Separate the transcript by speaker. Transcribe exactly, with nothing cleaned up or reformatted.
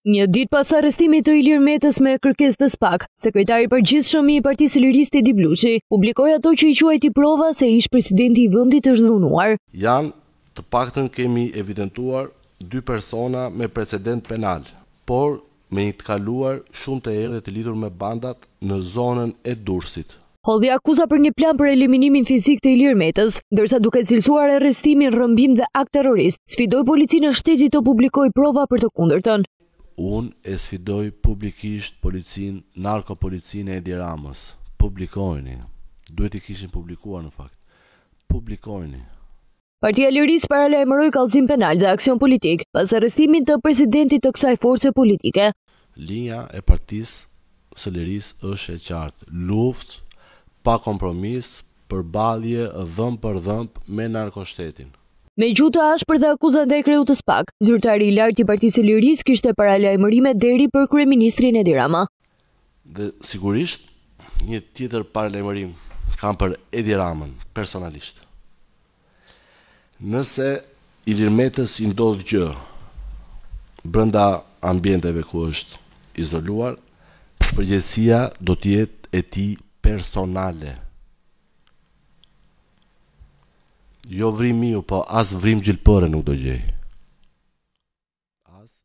Speaker 1: Një ditë pas arrestimit të Ilir Metës me kërkesë të SPAK, sekretari i përgjithshëm i Partisë Liriste Edi Bluçi publikoi ato që i quajti prova se ish presidenti i vendit është dhunuar.
Speaker 2: Janë të paktën kemi evidentuar dy persona me precedent penal, por me një të kaluar shumë të errët të lidhur me bandat në zonën e Durrësit.
Speaker 1: Hodhi akuza për një plan për eliminimin fizik të Ilir Metës, ndërsa duke cilësuar arrestimin, rrëmbim dhe akt terrorist, sfidoi policinë e shtetit të publikojë prova për të kundërtën.
Speaker 2: Unë e sfidoj publikisht policin, narkopolicin e Edi Ramës. Publikojni. Duhet i kishin publikuar në fakt. Publikojni.
Speaker 1: Partia e Lirisë paralajmëroi kallëzim penal dhe aksion politik pas arrestimit të presidentit të kësaj force politike.
Speaker 2: Linja e Partisë së Lirisë është e qartë. Luftë pa kompromis, përballje dhëmb për dhëmb me narkoshtetin.
Speaker 1: Me gjuhë të ashpër dhe akuza ndaj kreut të SPAK, zyrtari i lartë i Partisë së Lirisë kishte paralajmërime deri për kryeministrin Edi Rama.
Speaker 2: Dhe sigurisht një tjetër paralajmërim kam për Edi Ramën personalisht. Nëse Ilir Metës i ndodh gjë brenda ambienteve ku është izoluar, përgjegjësia do të jetë e tij personale. Jo vrim miu, po as vrim gjilpore nuk do gjej.